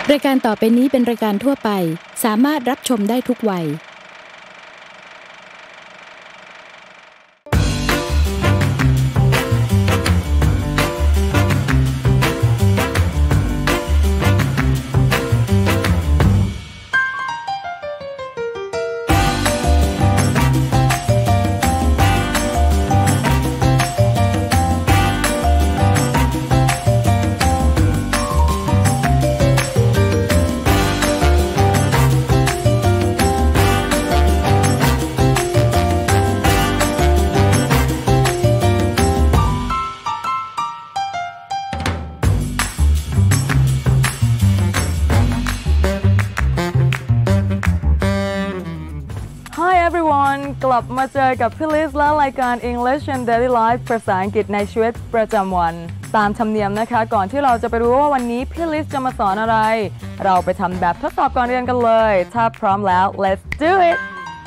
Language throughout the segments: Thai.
รายการต่อไปนี้เป็นรายการทั่วไปสามารถรับชมได้ทุกวัยกลับมาเจอกับพี่ลิซและรายการ English and Daily Life ภาษาอังกฤษในชีวิตประจำวันตามธรรมเนียมนะคะก่อนที่เราจะไปรู้ว่าวันนี้พี่ลิซจะมาสอนอะไรเราไปทำแบบทดสอบก่อนเรียนกันเลยถ้าพร้อมแล้ว let's do it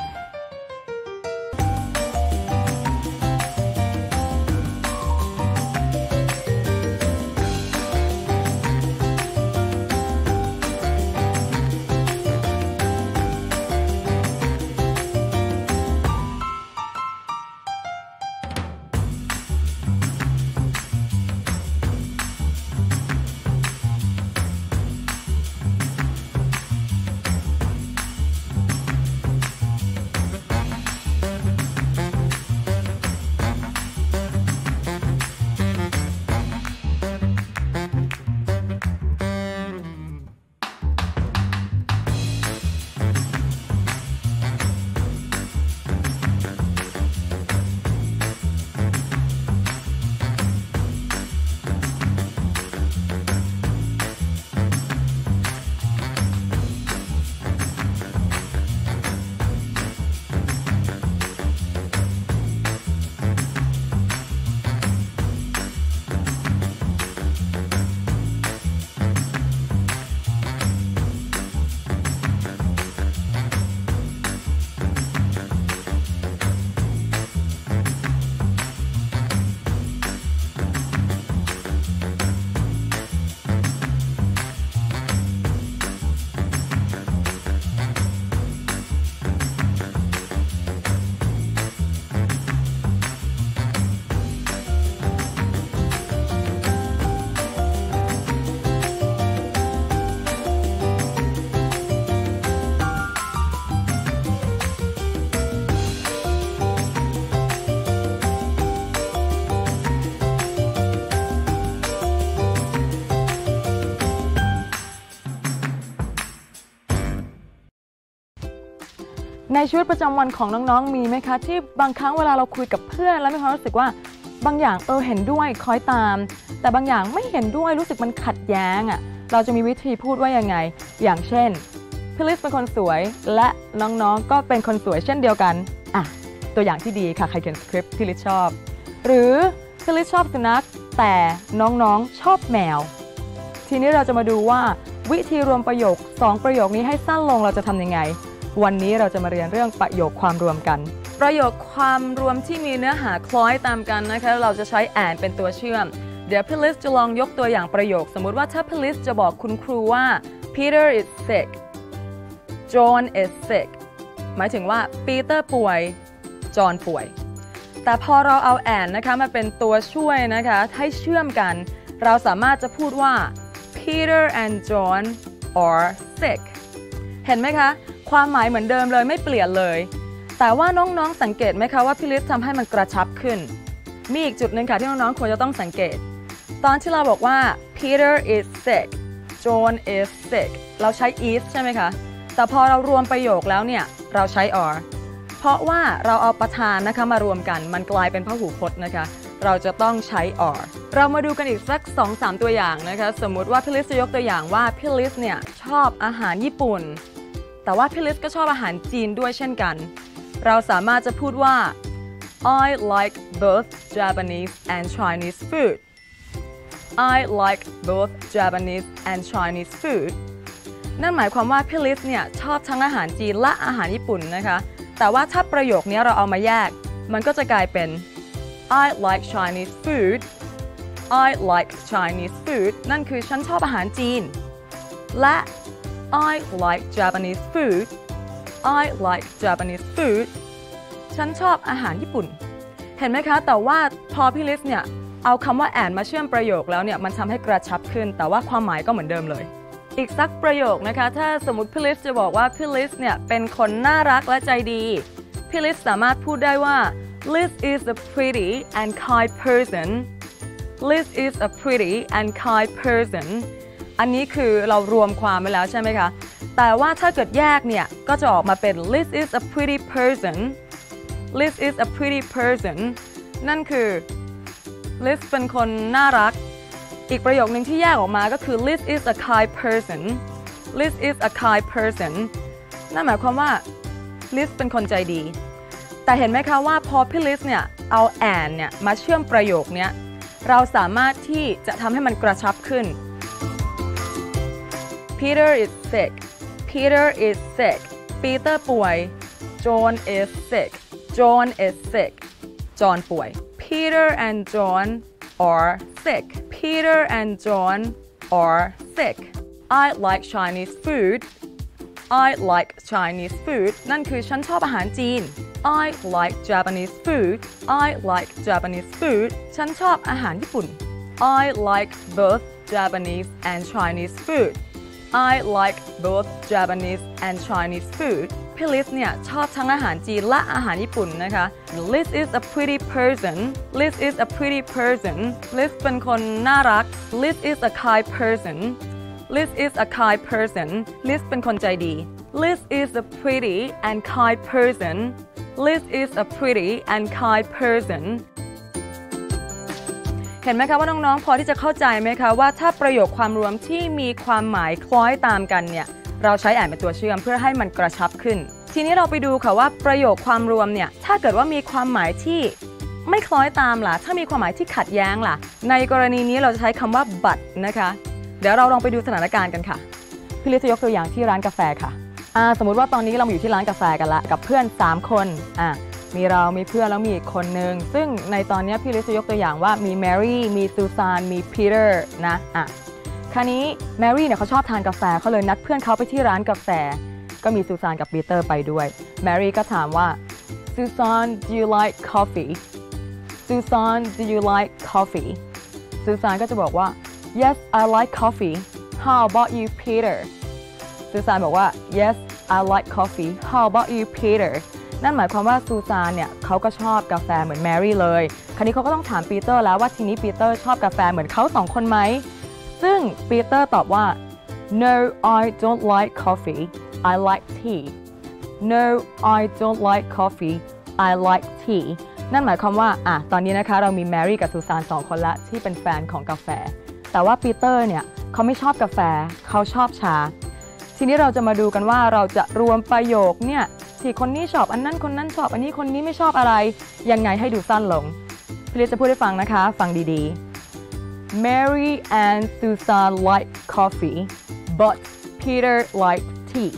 ในชีวิตประจำวันของน้องๆมีไหมคะที่บางครั้งเวลาเราคุยกับเพื่อนแล้วมีความรู้สึกว่าบางอย่างเห็นด้วยคล้อยตามแต่บางอย่างไม่เห็นด้วยรู้สึกมันขัดแย้งเราจะมีวิธีพูดว่ายังไงอย่างเช่นพี่ลิซเป็นคนสวยและน้องๆก็เป็นคนสวยเช่นเดียวกันตัวอย่างที่ดีค่ะใครเขียนสคริปต์พี่ลิซชอบหรือพี่ลิซชอบสุนัขแต่น้องๆชอบแมวทีนี้เราจะมาดูว่าวิธีรวมประโยค2ประโยคนี้ให้สั้นลงเราจะทำยังไงวันนี้เราจะมาเรียนเรื่องประโยคความรวมกันประโยคความรวมที่มีเนื้อหาคล้อยตามกันนะคะเราจะใช้ and เป็นตัวเชื่อมเดี๋ยวพี่ลิซจะลองยกตัวอย่างประโยคสมมุติว่าถ้าพี่ลิซจะบอกคุณครูว่า Peter is sick John is sick หมายถึงว่าปีเตอร์ป่วยจอห์นป่วยแต่พอเราเอา and นะคะมาเป็นตัวช่วยนะคะให้เชื่อมกันเราสามารถจะพูดว่า Peter and John are sick เห็นไหมคะความหมายเหมือนเดิมเลยไม่เปลี่ยนเลยแต่ว่าน้องๆสังเกตไหมคะว่าพี่ลิซทำให้มันกระชับขึ้นมีอีกจุดหนึ่งค่ะที่น้องๆควรจะต้องสังเกตตอนที่เราบอกว่า Peter is sick John is sick เราใช้ is ใช่ไหมคะแต่พอเรารวมประโยคแล้วเนี่ยเราใช้ are เพราะว่าเราเอาประธานนะคะมารวมกันมันกลายเป็นพหูพจน์นะคะเราจะต้องใช้ are เรามาดูกันอีกสัก 2-3 ตัวอย่างนะคะสมมุติว่าพี่ลิซจะยกตัวอย่างว่าพี่ลิซเนี่ยชอบอาหารญี่ปุ่นแต่ว่าพี่ลิซก็ชอบอาหารจีนด้วยเช่นกันเราสามารถจะพูดว่า I like both Japanese and Chinese food I like both Japanese and Chinese food นั่นหมายความว่าพี่ลิซเนี่ยชอบทั้งอาหารจีนและอาหารญี่ปุ่นนะคะแต่ว่าถ้าประโยคนี้เราเอามาแยกมันก็จะกลายเป็น I like Chinese food I like Chinese food นั่นคือฉันชอบอาหารจีนและ I like Japanese food I like Japanese food ฉันชอบอาหารญี่ปุ่นเห็นไหมคะแต่ว่าพอพี่ลิสเนี่ยเอาคำว่า and มาเชื่อมประโยคแล้วเนี่ยมันทำให้กระชับขึ้นแต่ว่าความหมายก็เหมือนเดิมเลยอีกสักประโยคนะคะถ้าสมมติพี่ลิสจะบอกว่าพี่ลิสเนี่ยเป็นคนน่ารักและใจดีพี่ลิสสามารถพูดได้ว่า Liz is a pretty and kind person Liz is a pretty and kind person อันนี้คือเรารวมความไปแล้วใช่ไหมคะแต่ว่าถ้าเกิดแยกเนี่ยก็จะออกมาเป็น Liz is a pretty person Liz is a pretty person นั่นคือ Liz เป็นคนน่ารักอีกประโยคนึงที่แยกออกมาก็คือ Liz is a kind person Liz is a kind person นั่นหมายความว่า Liz เป็นคนใจดีแต่เห็นไหมคะว่าพอพี่ Liz เนี่ยเอา and เนี่ยมาเชื่อมประโยคเนี้ยเราสามารถที่จะทำให้มันกระชับขึ้น Peter is sick Peter is sick Peter ป่วย John is sick John is sick John ป่วย Peter and John are sick Peter and John are sick I like Chinese food I like Chinese food นั่นคือฉันชอบอาหารจีน I like Japanese food I like Japanese food ฉันชอบอาหารญี่ปุ่น I like both Japanese and Chinese food I like both Japanese and Chinese food พี่ลิสเนี่ยชอบทั้งอาหารจีนและอาหารญี่ปุ่นนะคะ Liz is a pretty person Liz is a pretty person Liz เป็นคนน่ารัก Liz is a kind person Liz is a kind person Liz เป็นคนใจดี Liz is a pretty and kind person Liz is a pretty and kind person เห็นไหมคะว่าน้องๆพอที่จะเข้าใจไหมคะว่าถ้าประโยคความรวมที่มีความหมายคล้อยตามกันเนี่ยเราใช้andเป็นตัวเชื่อมเพื่อให้มันกระชับขึ้นทีนี้เราไปดูค่ะว่าประโยคความรวมเนี่ยถ้าเกิดว่ามีความหมายที่ไม่คล้อยตามล่ะถ้ามีความหมายที่ขัดแย้งล่ะในกรณีนี้เราจะใช้คำว่า but นะคะเดี๋ยวเราลองไปดูสถานการณ์กันค่ะพี่ลิซจะยกตัวอย่างที่ร้านกาแฟค่ะสมมุติว่าตอนนี้เรามาอยู่ที่ร้านกาแฟกันละกับเพื่อน3คนมีเรามีเพื่อนแล้วมีอีกคนนึงซึ่งในตอนนี้พี่ลิซจะยกตัวอย่างว่ามีแมรี่มีซูซานมีปีเตอร์นะคราวนี้แมรี่เนี่ยเขาชอบทานกาแฟเขาเลยนัดเพื่อนเขาไปที่ร้านกาแฟก็มีซูซานกับปีเตอร์ไปด้วยแมรี่ก็ถามว่าซูซาน do you like coffee ซูซาน do you like coffee ซูซานก็จะบอกว่า yes I like coffee how about you Peter ซูซานบอกว่า yes I like coffee how about you Peter นั่นหมายความว่าซูซานเนี่ยเขาก็ชอบกาแฟเหมือนแมรี่เลยคราวนี้เขาก็ต้องถามปีเตอร์แล้วว่าทีนี้ปีเตอร์ชอบกาแฟเหมือนเขา2คนไหมซึ่งปีเตอร์ตอบว่า no I don't like coffee I like tea no I don't like coffee I like tea นั่นหมายความว่าตอนนี้นะคะเรามีแมรี่กับซูซาน2คนละที่เป็นแฟนของกาแฟแต่ว่าปีเตอร์เนี่ยเขาไม่ชอบกาแฟเขาชอบชาทีนี้เราจะมาดูกันว่าเราจะรวมประโยคเนี่ยที่คนนี้ชอบอันนั้นคนนั้นชอบอันนี้คนนี้ไม่ชอบอะไรยังไงให้ดูสั้นลงพี่ลิซจะพูดให้ฟังนะคะฟังดีๆ Mary and Susan like coffee but Peter like tea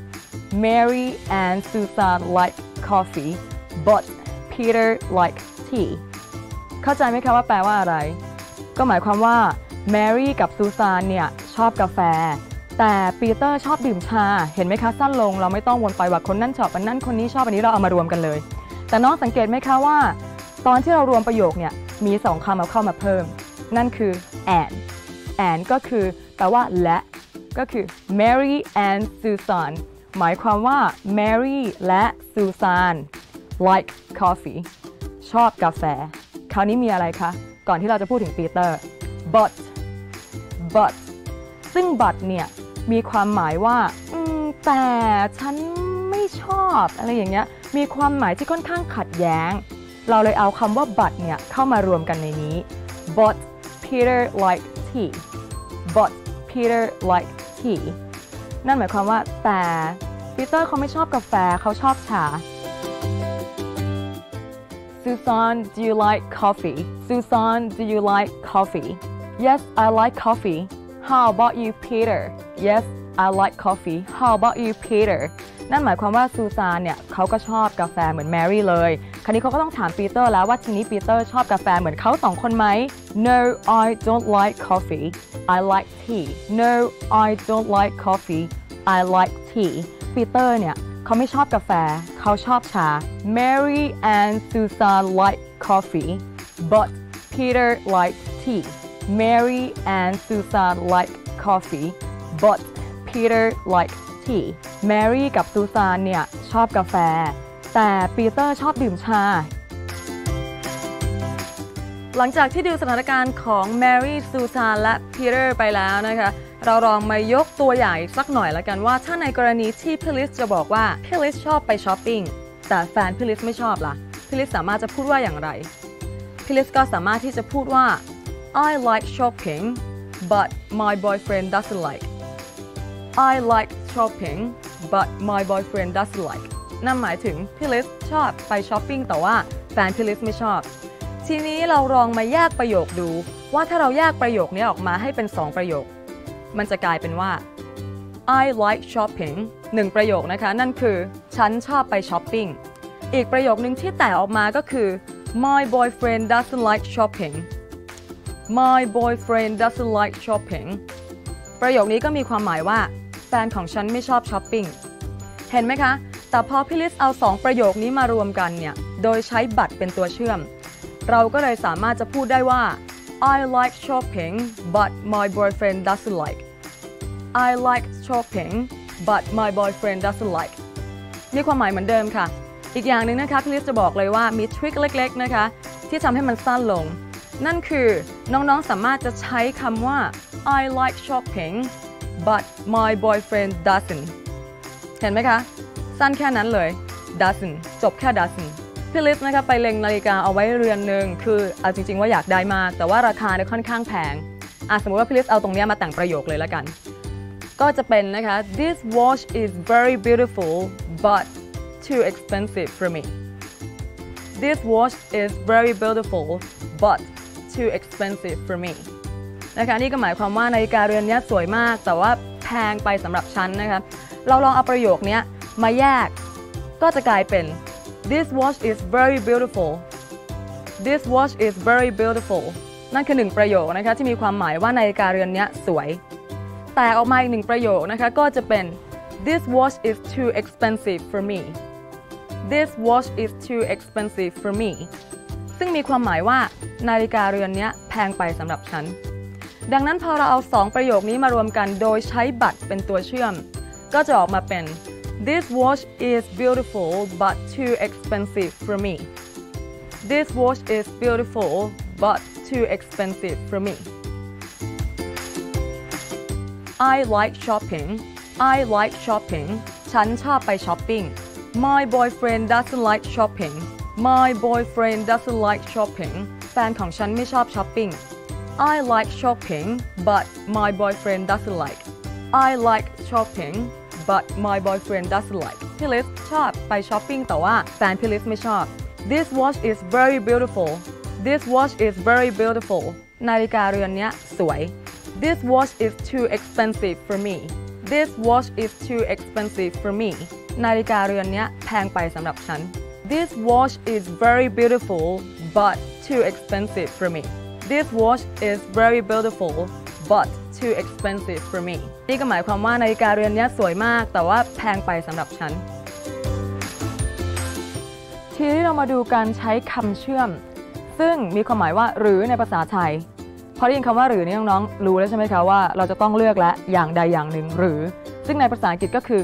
Mary and Susan like coffee but Peter like tea เข้าใจไหมคะว่าแปลว่าอะไรก็หมายความว่าแมรี่กับซูซานเนี่ยชอบกาแฟแต่ปีเตอร์ชอบดื่มชาเห็นไหมคะสั้นลงเราไม่ต้องวนไปว่าคนนั้นชอบอันนั้นคนนี้ชอบอันนี้เราเอามารวมกันเลยแต่น้องสังเกตไหมคะว่าตอนที่เรารวมประโยคเนี่ยมี2คำเข้ามาเพิ่มนั่นคือ and ก็คือแปลว่าและก็คือ Mary and Susan หมายความว่า Mary และ Susan like coffee ชอบกาแฟคราวนี้มีอะไรคะก่อนที่เราจะพูดถึงปีเตอร์ but ซึ่ง but เนี่ยมีความหมายว่าแต่ฉันไม่ชอบอะไรอย่างเงี้ยมีความหมายที่ค่อนข้างขัดแย้งเราเลยเอาคำว่า but เนี่ยเข้ามารวมกันในนี้ but Peter like tea but Peter like tea นั่นหมายความว่าแต่ปีเตอร์เขาไม่ชอบกาแฟเขาชอบชา Susan do you like coffee Susan do you like coffee Yes I like coffee How about you Peter Yes I like coffee How about you Peter นั่นหมายความว่าซูซานเนี่ยเขาก็ชอบกาแฟเหมือนแมรี่เลยคราวนี้เขาก็ต้องถามปีเตอร์แล้วว่าทีนี้ปีเตอร์ชอบกาแฟเหมือนเขา2 คนไหม No I don't like coffee I like tea No I don't like coffee I like tea ปีเตอร์เนี่ยเขาไม่ชอบกาแฟเขาชอบชา Mary and Susan like coffee but Peter likes tea Mary and Susan like coffee but Peter likes tea Mary กับซูซานเนี่ยชอบกาแฟแต่ปีเตอร์ชอบดื่มชาหลังจากที่ดูสถานการณ์ของ Mary ซูซานและ Peter ไปแล้วนะคะเราลองมายกตัวอย่างอีกสักหน่อยละกันว่าถ้าในกรณีที่พี่ลิสจะบอกว่าพี่ลิสชอบไปช้อปปิ้งแต่แฟนพี่ลิสไม่ชอบล่ะพี่ลิสสามารถจะพูดว่าอย่างไรพี่ลิสก็สามารถที่จะพูดว่า I like shopping but my boyfriend doesn't like I like shopping but my boyfriend doesn't like นั่นหมายถึงพี่ลิสชอบไปช้อปปิ้งแต่ว่าแฟนพี่ลิสไม่ชอบทีนี้เราลองมาแยกประโยคดูว่าถ้าเราแยกประโยคนี้ออกมาให้เป็น2 ประโยคมันจะกลายเป็นว่า I like shopping 1 ประโยคนะคะนั่นคือฉันชอบไปช้อปปิ้งอีกประโยคนึงที่แตกออกมาก็คือ My boyfriend doesn't like shopping My boyfriend doesn't like shopping ประโยคนี้ก็มีความหมายว่าแฟนของฉันไม่ชอบช้อปปิ้งเห็นไหมคะแต่พอพี่ลิสเอา2 ประโยคนี้มารวมกันเนี่ยโดยใช้บัตรเป็นตัวเชื่อมเราก็เลยสามารถจะพูดได้ว่า I like shopping but my boyfriend doesn't like I like shopping but my boyfriend doesn't like มีความหมายเหมือนเดิมค่ะอีกอย่างหนึ่งนะคะพี่ลิสจะบอกเลยว่ามีทริคเล็กๆนะคะที่ทำให้มันสั้นลงนั่นคือน้องๆสามารถจะใช้คำว่า I like shopping but my boyfriend doesn't เห็นไหมคะสั้นแค่นั้นเลย doesn't จบแค่ doesn't พี่ลิสนะคะไปเล็งนาฬิกาเอาไว้เรือนหนึ่งคือเอาจริงๆว่าอยากได้มากแต่ว่าราคาเนี่ยค่อนข้างแพงสมมติว่าพี่ลิสเอาตรงนี้มาแต่งประโยคเลยละกันก็จะเป็นนะคะ This watch is very beautiful but too expensive for me This watch is very beautiful but too expensive for me นะคะนี่ก็หมายความว่านาฬิกาเรือนนี้สวยมากแต่ว่าแพงไปสำหรับฉันนะคะเราลองเอาประโยคนี้มาแยกก็จะกลายเป็น This watch is very beautiful This watch is very beautiful นั่นคือ1 ประโยคนะคะที่มีความหมายว่านาฬิกาเรือนนี้สวยแต่ออกมาอีก1 ประโยคนะคะก็จะเป็น This watch is too expensive for me This watch is too expensive for me ซึ่งมีความหมายว่านาฬิกาเรือนนี้แพงไปสำหรับฉันดังนั้นพอเราเอา2 ประโยคนี้มารวมกันโดยใช้บัตรเป็นตัวเชื่อมก็จะออกมาเป็น This watch is beautiful but too expensive for me This watch is beautiful but too expensive for me I like shopping I like shopping ฉันชอบไปช้อปปิ้ง My boyfriend doesn't like shopping My boyfriend doesn't like shopping แฟนของฉันไม่ชอบช้อปปิ้งI like shopping but my boyfriend doesn't like I like shopping but my boyfriend doesn't like พี่ลิสชอบไปช้อปปิ้งแต่ว่าแฟนพี่ลิสไม่ชอบ This watch is very beautiful This watch is very beautiful นาฬิกาเรือนนี้สวย This watch is too expensive for me This watch is too expensive for me นาฬิกาเรือนนี้แพงไปสำหรับฉัน This watch is very beautiful but too expensive for me This watch is very beautiful but too expensive for me นี่ก็หมายความว่านาฬิกาเรือนนี้สวยมากแต่ว่าแพงไปสำหรับฉันทีนี้เรามาดูการใช้คำเชื่อมซึ่งมีความหมายว่าหรือในภาษาไทยพอได้ยินคำว่าหรือนี่น้องๆรู้แล้วใช่ไหมคะว่าเราจะต้องเลือกและอย่างใดอย่างหนึ่งหรือซึ่งในภาษาอังกฤษก็คือ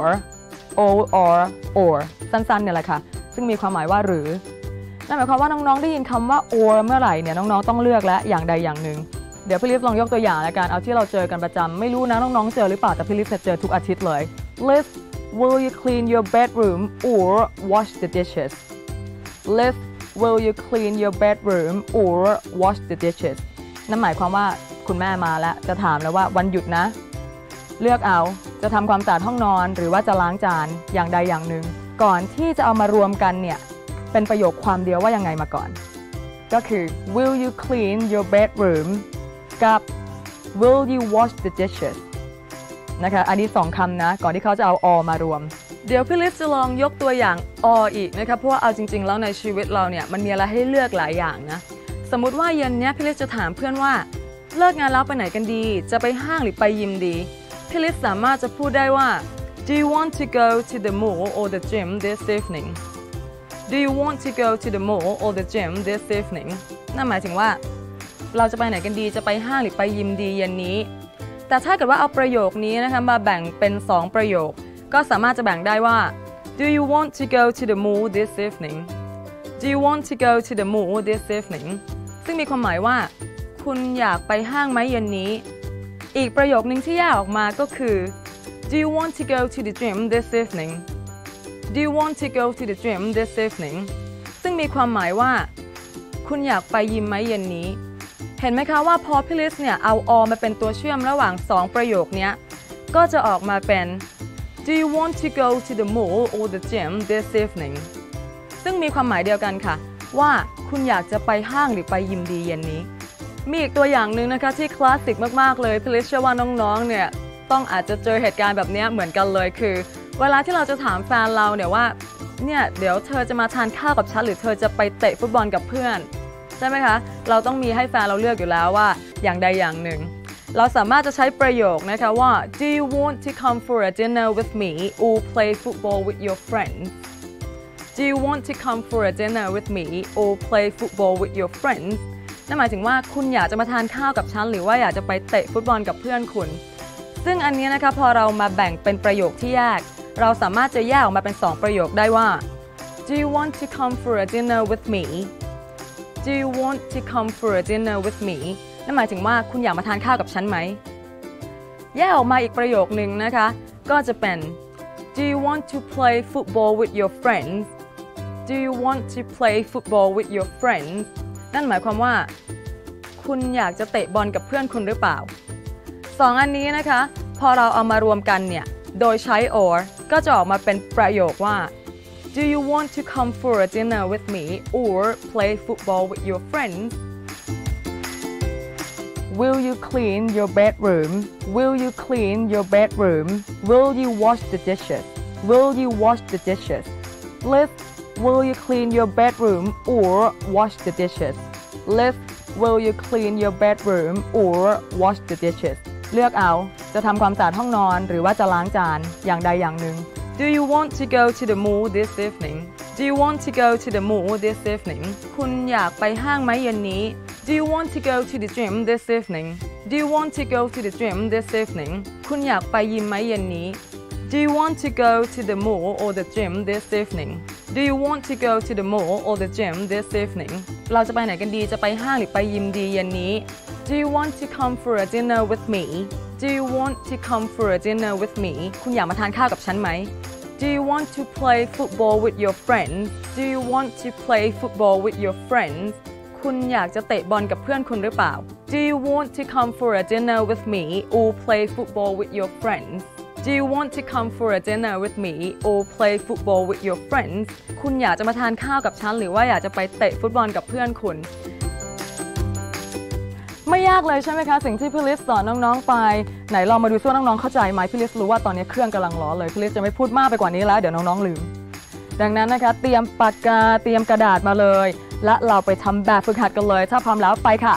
or สั้นๆเนี่ยแหละค่ะซึ่งมีความหมายว่าหรือนั่นหมายความว่าน้องๆได้ยินคำว่า or เมื่อไหร่เนี่ยน้องๆต้องเลือกและอย่างใดอย่างหนึ่งเดี๋ยวพี่ลิฟลองยกตัวอย่างละกันเอาที่เราเจอกันประจำไม่รู้นะน้องๆเจอหรือเปล่าแต่พี่ลิฟจะเจอทุกอาทิตย์เลย Liv will you clean your bedroom or wash the dishes Liv will you clean your bedroom or wash the dishes นั่นหมายความว่าคุณแม่มาแล้วจะถามแล้วว่าวันหยุดนะเลือกเอาจะทำความสะอาดห้องนอนหรือว่าจะล้างจานอย่างใดอย่างหนึ่งก่อนที่จะเอามารวมกันเนี่ยเป็นประโยคความเดียวว่ายังไงมาก่อนก็คือ Will you clean your bedroom กับ Will you wash the dishes นะคะอันนี้2 คำนะก่อนที่เขาจะเอา all มารวมเดี๋ยวพี่ลิซจะลองยกตัวอย่างอีกนะคะเพราะว่าเอาจริงๆแล้วในชีวิตเราเนี่ยมันมีอะไรให้เลือกหลายอย่างนะสมมุติว่าเย็นนี้พี่ลิซจะถามเพื่อนว่าเลิกงานแล้วไปไหนกันดีจะไปห้างหรือไปยิมดีพี่ลิซสามารถจะพูดได้ว่า Do you want to go to the mall or the gym this evening Do you want to go to the mall or the gym this evening นั่นหมายถึงว่าเราจะไปไหนกันดีจะไปห้างหรือไปยิมดีเย็นนี้แต่ถ้าเกิดว่าเอาประโยคนี้นะคะมาแบ่งเป็น2ประโยคก็สามารถจะแบ่งได้ว่า Do you want to go to the mall this evening Do you want to go to the mall this evening ซึ่งมีความหมายว่าคุณอยากไปห้างไหมเย็นนี้อีกประโยคนึงที่แยกออกมาก็คือ Do you want to go to the gym this evening Do you want to go to the gym this evening ซึ่งมีความหมายว่าคุณอยากไปยิมไหมเย็นนี้เห็นไหมคะว่าพอพี่ลิซเนี่ยเอามาเป็นตัวเชื่อมระหว่าง2ประโยคนี้ก็จะออกมาเป็น Do you want to go to the mall or the gym this evening ซึ่งมีความหมายเดียวกันค่ะว่าคุณอยากจะไปห้างหรือไปยิมดีเย็นนี้มีอีกตัวอย่างหนึ่งนะคะที่คลาสสิกมากๆเลยพี่ลิซเชื่อว่าน้องๆเนี่ยต้องอาจจะเจอเหตุการณ์แบบนี้เหมือนกันเลยคือเวลาที่เราจะถามแฟนเราเนี่ยว่าเนี่ยเดี๋ยวเธอจะมาทานข้าวกับฉันหรือเธอจะไปเตะฟุตบอลกับเพื่อนใช่ไหมคะเราต้องมีให้แฟนเราเลือกอยู่แล้วว่าอย่างใดอย่างหนึ่งเราสามารถจะใช้ประโยคนะคะว่า Do you want to come for a dinner with me or play football with your friends Do you want to come for a dinner with me or play football with your friends นั่นหมายถึงว่าคุณอยากจะมาทานข้าวกับฉันหรือว่าอยากจะไปเตะฟุตบอลกับเพื่อนคุณซึ่งอันนี้นะคะพอเรามาแบ่งเป็นประโยคที่แยกเราสามารถจะแยกออกมาเป็น2ประโยคได้ว่า Do you want to come for a dinner with me Do you want to come for a dinner with me นั่นหมายถึงว่าคุณอยากมาทานข้าวกับฉันไหมแยกออกมาอีกประโยคนึงนะคะก็จะเป็น Do you want to play football with your friends Do you want to play football with your friends นั่นหมายความว่าคุณอยากจะเตะบอลกับเพื่อนคุณหรือเปล่า2อันนี้นะคะพอเราเอามารวมกันเนี่ยโดยใช้ or ก็จะออกมาเป็นประโยคว่า Do you want to come for a dinner with me or play football with your friends Will you clean your bedroom Will you clean your bedroom Will you wash the dishes Will you wash the dishes Liz Will you clean your bedroom or wash the dishes Liz Will you clean your bedroom or wash the dishes เลือกเอาจะทำความสะอาดห้องนอนหรือว่าจะล้างจานอย่างใดอย่างหนึ่ง Do you want to go to the mall this evening Do you want to go to the mall this evening คุณอยากไปห้างไหมเย็นนี้ Do you want to go to the gym this evening Do you want to go to the gym this evening คุณอยากไปยิมไหมเย็นนี้ Do you want to go to the mall or the gym this evening Do you want to go to the mall or the gym this evening เราจะไปไหนกันดีจะไปห้างหรือไปยิมดีเย็นนี้ Do you want to come for a dinner with me Do you want to come for a dinner with me คุณอยากมาทานข้าวกับฉันไหม Do you want to play football with your friends Do you want to play football with your friends คุณอยากจะเตะบอลกับเพื่อนคุณหรือเปล่า Do you want to come for a dinner with me or play football with your friends Do you want to come for a dinner with me or play football with your friends คุณอยากจะมาทานข้าวกับฉันหรือว่าอยากจะไปเตะฟุตบอลกับเพื่อนคุณไม่ยากเลยใช่ไหมคะสิ่งที่พี่ลิซสอนน้องๆไปไหนลองมาดูซิว่าน้องๆเข้าใจไหมพี่ลิซรู้ว่าตอนนี้เครื่องกำลังร้อนเลยพี่ลิซจะไม่พูดมากไปกว่านี้แล้วเดี๋ยวน้องๆลืมดังนั้นนะคะเตรียมปากกาเตรียมกระดาษมาเลยและเราไปทำแบบฝึกหัดกันเลยถ้าพร้อมแล้วไปค่ะ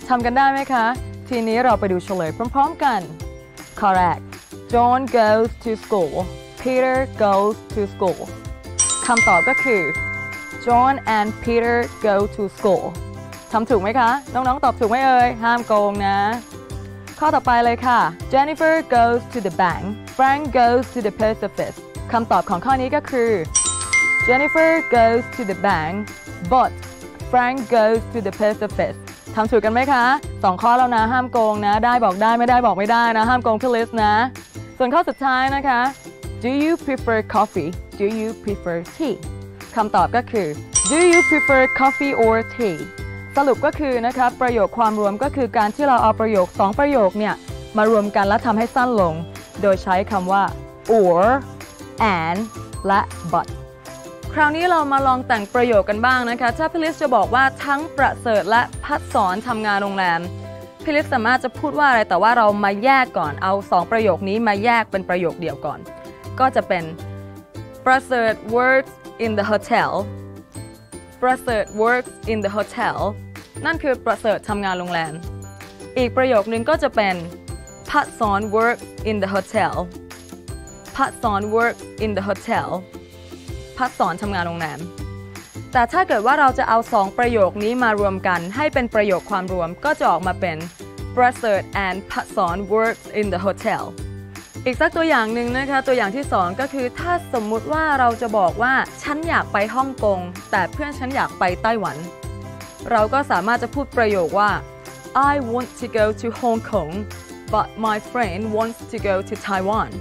ทำกันได้ไหมคะทีนี้เราไปดูเฉลยพร้อมๆกัน Correct John goes to school Peter goes to school คำตอบก็คือ John and Peter go to school ทำถูกไหมคะน้องๆตอบถูกไหมเอ่ยห้ามโกงนะข้อต่อไปเลยค่ะ Jennifer goes to the bank Frank goes to the post office คำตอบของข้อนี้ก็คือ Jennifer goes to the bank but Frank goes to the post office ทำถูกกันไหมคะ2ข้อแล้วนะห้ามโกงนะได้บอกได้ไม่ได้บอกไม่ได้นะห้ามโกงพี่ลิสนะส่วนข้อสุดท้ายนะคะ Do you prefer coffee Do you prefer tea คำตอบก็คือ Do you prefer coffee or tea สรุปก็คือนะคะประโยคความรวมก็คือการที่เราเอาประโยค2ประโยคเนี่ยมารวมกันและทำให้สั้นลงโดยใช้คำว่า or and และ but คราวนี้เรามาลองแต่งประโยคกันบ้างนะคะถ้าพี่ลิสจะบอกว่าทั้งประเสริฐและพัดสอนทำงานโรงแรมพี่ลิสสามารถจะพูดว่าอะไรแต่ว่าเรามาแยกก่อนเอา2ประโยคนี้มาแยกเป็นประโยคเดียวก่อนก็จะเป็นประเสริฐ works in the hotel ประเสริฐ works in the hotel นั่นคือประเสริฐทำงานโรงแรมอีกประโยคนึงก็จะเป็นพัดสอน works in the hotel พัดสอน works in the hotel พัดสอนทำงานโรงแรมแต่ถ้าเกิดว่าเราจะเอา2ประโยคนี้มารวมกันให้เป็นประโยคความรวมก็จะออกมาเป็นประเสริฐ and พัดสอน works in the hotel อีกสักตัวอย่างหนึ่งนะคะตัวอย่างที่2ก็คือถ้าสมมุติว่าเราจะบอกว่าฉันอยากไปฮ่องกงแต่เพื่อนฉันอยากไปไต้หวันเราก็สามารถจะพูดประโยคว่า I want to go to Hong Kong but my friend wants to go to Taiwan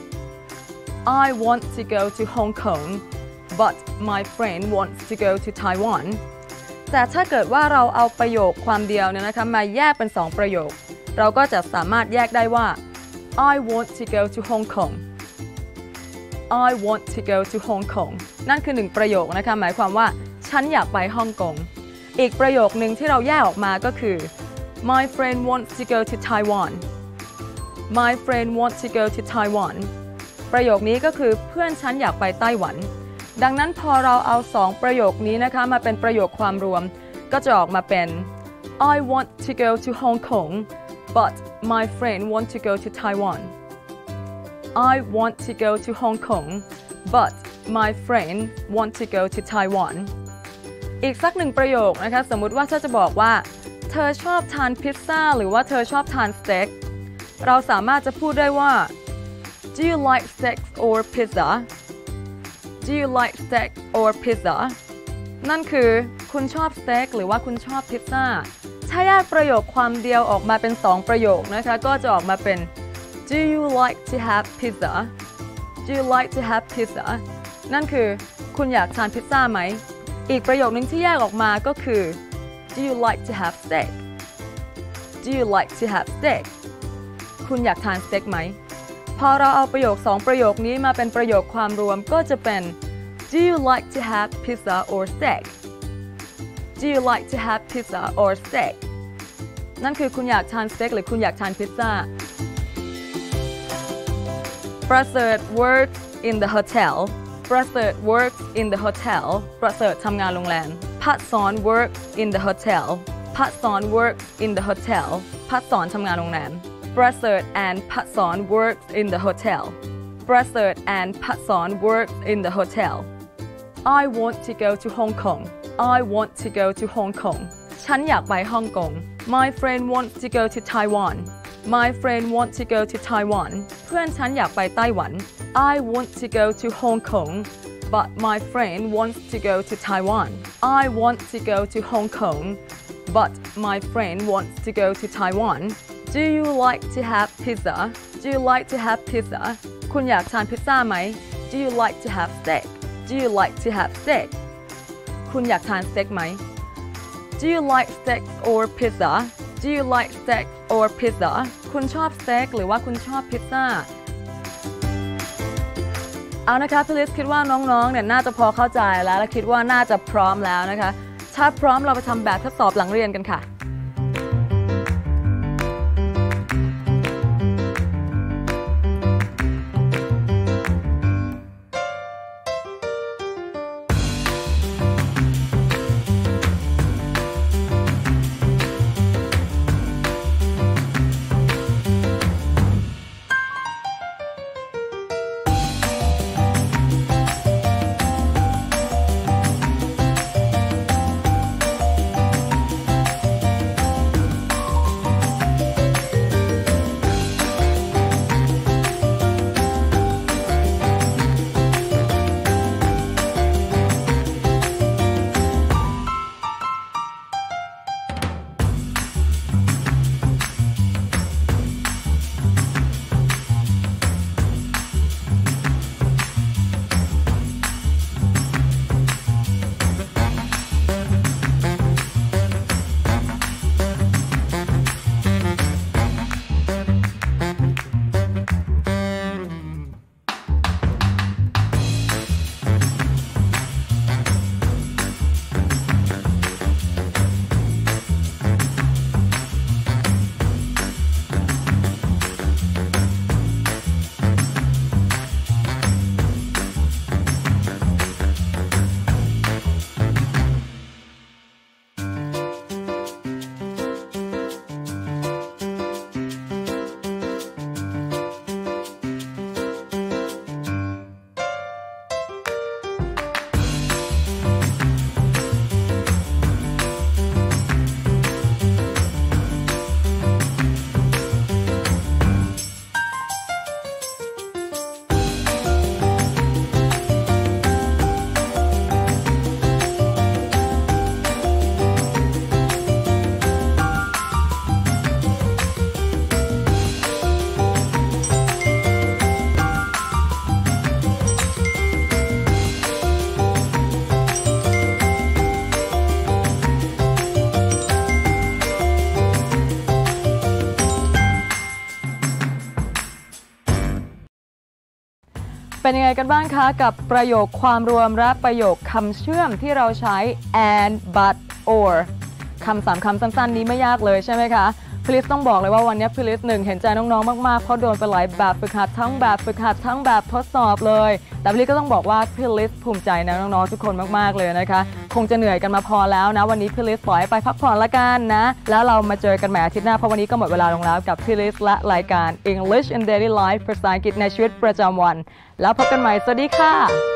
I want to go to Hong Kong but my friend wants to go to Taiwan แต่ถ้าเกิดว่าเราเอาประโยคความเดียวเนี่ยนะคะมาแยกเป็น2ประโยคเราก็จะสามารถแยกได้ว่า I want to go to Hong Kong I want to go to Hong Kong นั่นคือ1ประโยคนะคะหมายความว่าฉันอยากไปฮ่องกงอีกประโยคนึงที่เราแยกออกมาก็คือ My friend wants to go to Taiwan My friend wants to go to Taiwan ประโยคนี้ก็คือเพื่อนฉันอยากไปไต้หวันดังนั้นพอเราเอา2ประโยคนี้นะคะมาเป็นประโยคความรวมก็จะออกมาเป็น I want to go to Hong Kong but my friend want to go to Taiwan I want to go to Hong Kong but my friend want to go to Taiwan อีกสัก1ประโยคนะคะสมมุติว่าถ้าจะบอกว่าเธอชอบทานพิซซ่าหรือว่าเธอชอบทานสเต็กเราสามารถจะพูดได้ว่า Do you like steak or pizza Do you like steak or pizza นั่นคือคุณชอบสเต็กหรือว่าคุณชอบพิซซ่าถ้าแยกประโยคความเดียวออกมาเป็น2ประโยคนะคะก็จะออกมาเป็น Do you like to have pizza Do you like to have pizza นั่นคือคุณอยากทานพิซซ่าไหมอีกประโยคนึงที่แยกออกมาก็คือ Do you like to have steak Do you like to have steak คุณอยากทานสเต็กไหมพอเราเอาประโยค2ประโยคนี้มาเป็นประโยคความรวมก็จะเป็น Do you like to have pizza or steak Do you like to have pizza or steak นั่นคือคุณอยากทานสเต็กหรือคุณอยากทานพิซซ่าประเสริฐ works in the hotel ประเสริฐ works in the hotel ประเสริฐทำงานโรงแรมพัดสอน works in the hotel พัดสอน works in the hotel พัดสอนทำงานโรงแรมประเสริฐ and พัดสอน works in the hotel ประเสริฐ and พัดสอน works in the hotel I want to go to Hong Kong I want to go to Hong Kong ฉันอยากไปฮ่องกง My friend wants to go to Taiwan My friend wants to go to Taiwan เพื่อนฉันอยากไปไต้หวัน I want to go to Hong Kong but my friend wants to go to Taiwan I want to go to Hong Kong but my friend wants to go to Taiwan Do you like to have pizza Do you like to have pizza คุณอยากทานพิซซ่าไหม Do you like to have steak Do you like to have steak คุณอยากทานสเต็กไหม Do you like steak or pizza Do you like steak or pizza คุณชอบสเต็กหรือว่าคุณชอบพิซซ่าเอานะคะพี่ลิสคิดว่าน้องๆเนี่ยน่าจะพอเข้าใจแล้วและคิดว่าน่าจะพร้อมแล้วนะคะถ้าพร้อมเราไปทำแบบทดสอบหลังเรียนกันค่ะเป็นยังไงกันบ้างคะกับประโยคความรวมและประโยคคำเชื่อมที่เราใช้ and but or คำ3 คำสั้นๆนี้ไม่ยากเลยใช่ไหมคะพลิสต้องบอกเลยว่าวันนี้พลิส1เห็นใจน้องๆมากๆเพราะโดนไปหลายแบบฝึกหัดทั้งแบบฝึกหัดทั้งแบบทดสอบเลยแต่พลิสก็ต้องบอกว่าพลิสภูมิใจนะน้องๆทุกคนมากๆเลยนะคะคงจะเหนื่อยกันมาพอแล้วนะวันนี้พลิสปล่อยไปพักผ่อนละกันนะแล้วเรามาเจอกันใหม่อาทิตย์หน้าเพราะวันนี้ก็หมดเวลาลงแล้วกับพลิสและรายการ English in Daily Life ภาษาอังกฤษในชีวิตประจำวันแล้วพบกันใหม่สวัสดีค่ะ